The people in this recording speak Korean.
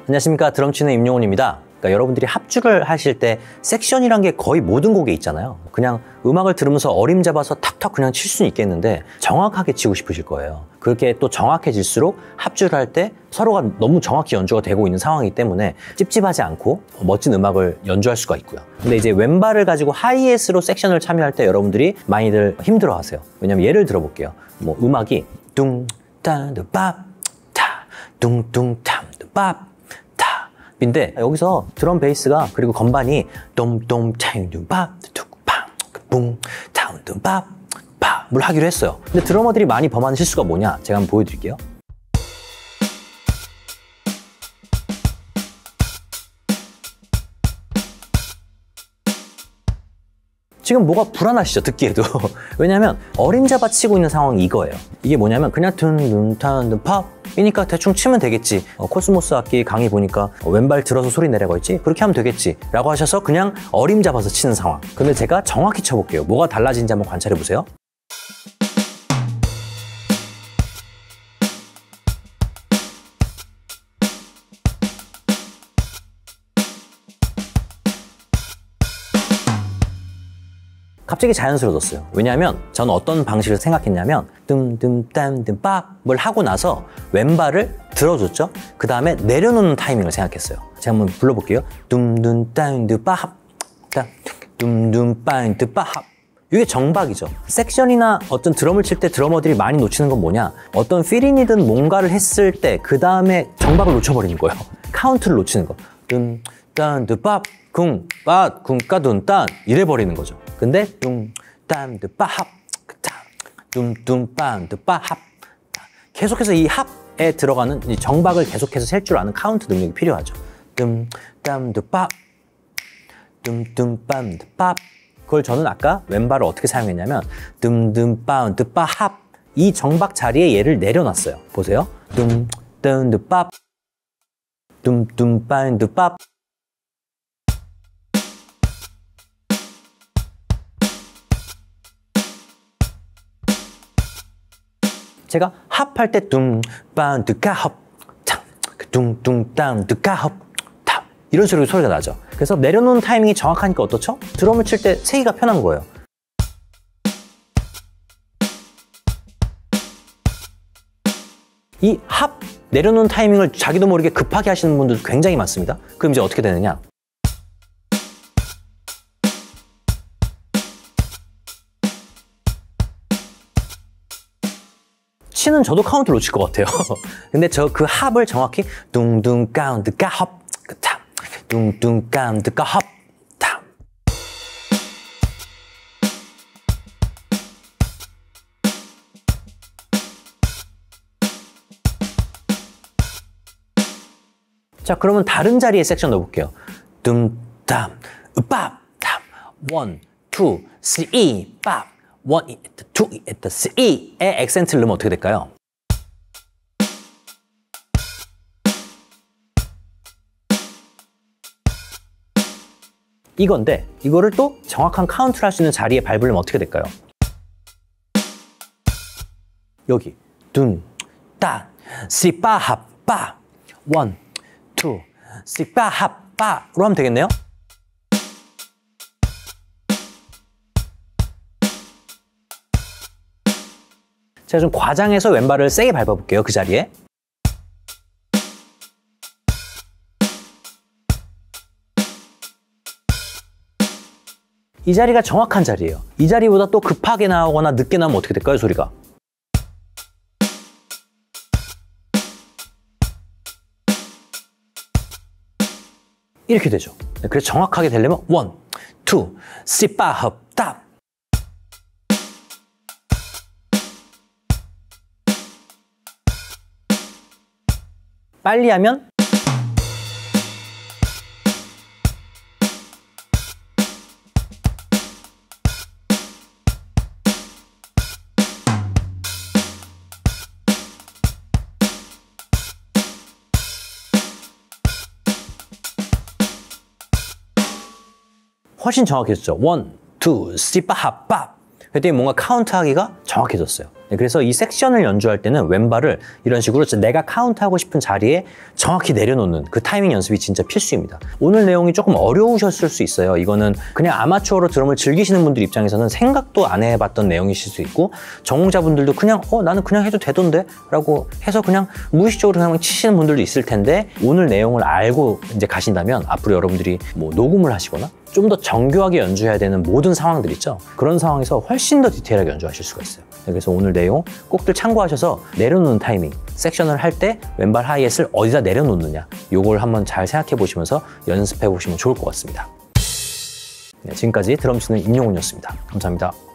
안녕하십니까, 드럼 치는 임용훈입니다. 그러니까 여러분들이 합주를 하실 때 섹션이란 게 거의 모든 곡에 있잖아요. 그냥 음악을 들으면서 어림잡아서 탁탁 그냥 칠 수는 있겠는데 정확하게 치고 싶으실 거예요. 그렇게 또 정확해질수록 합주를 할 때 서로가 너무 정확히 연주가 되고 있는 상황이기 때문에 찝찝하지 않고 멋진 음악을 연주할 수가 있고요. 근데 이제 왼발을 가지고 하이햇으로 섹션을 참여할 때 여러분들이 많이들 힘들어 하세요. 왜냐면 예를 들어볼게요. 뭐 음악이 뚱딴드밥 타 뚱뚱탐드밥 인데 여기서 드럼 베이스가 그리고 건반이 돔돔 차잉둠밥 툭팡 뿡 타운둠밥 팝을 하기로 했어요. 근데 드러머들이 많이 범하는 실수가 뭐냐, 제가 한번 보여드릴게요. 지금 뭐가 불안하시죠, 듣기에도. 왜냐하면 어림잡아 치고 있는 상황이 이거예요. 이게 뭐냐면 그냥 둔둔탄둔팝 이니까 대충 치면 되겠지. 코스모스 악기 강의 보니까 왼발 들어서 소리 내라고 했지? 그렇게 하면 되겠지 라고 하셔서 그냥 어림잡아서 치는 상황. 근데 제가 정확히 쳐볼게요. 뭐가 달라진지 한번 관찰해 보세요. 갑자기 자연스러워졌어요. 왜냐하면 저는 어떤 방식을 생각했냐면 뜸뜸땀뜸밥을 하고 나서 왼발을 들어줬죠. 그 다음에 내려놓는 타이밍을 생각했어요. 제가 한번 불러볼게요. dumdum땀뜸밥 dumdum빵뜸밥. 이게 정박이죠. sek션이나 어떤 드럼을 칠 때 드러머들이 많이 놓치는 건 뭐냐, 어떤 필인이든 뭔가를 했을 때 그 다음에 정박을 놓쳐버리는 거예요. 카운트를 놓치는 거. dum땀뜸밥 쿵빠 쿵까둔딴 이래버리는 거죠. 근데 뚱땀드빠합 뚱뚱빰드빠합 계속해서 이 합에 들어가는 이 정박을 계속해서 셀 줄 아는 카운트 능력이 필요하죠. 뚱땀드빠 뚱뚱빰드빠. 그걸 저는 아까 왼발을 어떻게 사용했냐면 뚱뚱빰드빠합 이 정박 자리에 얘를 내려놨어요. 보세요. 뚱뚱드빠 뚱뚱빰드빠. 제가 합할 때 뚱빰드까합 뚱뚱땀드까합 이런 식으로 소리가 나죠. 그래서 내려놓는 타이밍이 정확하니까 어떻죠? 드럼을 칠 때 세기가 편한 거예요. 이 합 내려놓는 타이밍을 자기도 모르게 급하게 하시는 분들도 굉장히 많습니다. 그럼 이제 어떻게 되느냐? 치는 저도 카운트 놓칠 것 같아요. 근데 저 그 합을 정확히 뚱뚱까운드까합 탐 뚱뚱까운드까합 탐. 자, 그러면 다른 자리에 섹션 넣어볼게요. 뚱땀 으밥 탐 원, 투, 쓰리, 밥 원, 투, 쓰리의 액센트를 넣으면 어떻게 될까요? 이건데 이거를 또 정확한 카운트를 할 수 있는 자리에 밟으려면 어떻게 될까요? 여기 둔, 따, 쓰리빠합, 빠 원, 투, 쓰리빠합, 빠로 하면 되겠네요? 제가 좀 과장해서 왼발을 세게 밟아볼게요. 그 자리에. 이 자리가 정확한 자리예요. 이 자리보다 또 급하게 나오거나 늦게 나오면 어떻게 될까요, 소리가? 이렇게 되죠. 그래서 정확하게 되려면 원, 투, 쓰리, 빠합, 딱. 빨리 하면 훨씬 정확해졌죠. 원, 투, 쓰리, 빠, 합, 밥. 그랬더니 뭔가 카운트하기가 정확해졌어요. 네, 그래서 이 섹션을 연주할 때는 왼발을 이런 식으로 내가 카운트하고 싶은 자리에 정확히 내려놓는 그 타이밍 연습이 진짜 필수입니다. 오늘 내용이 조금 어려우셨을 수 있어요. 이거는 그냥 아마추어로 드럼을 즐기시는 분들 입장에서는 생각도 안 해봤던 내용이실 수 있고, 전공자분들도 그냥 나는 그냥 해도 되던데? 라고 해서 그냥 무의식적으로 그냥 치시는 분들도 있을 텐데, 오늘 내용을 알고 이제 가신다면 앞으로 여러분들이 뭐 녹음을 하시거나 좀 더 정교하게 연주해야 되는 모든 상황들 있죠. 그런 상황에서 훨씬 더 디테일하게 연주하실 수가 있어요. 그래서 오늘 내용 꼭들 참고하셔서 내려놓는 타이밍, 섹션을 할 때 왼발 하이햇을 어디다 내려놓느냐, 요걸 한번 잘 생각해 보시면서 연습해 보시면 좋을 것 같습니다. 네, 지금까지 드럼 치는 임용훈이었습니다. 감사합니다.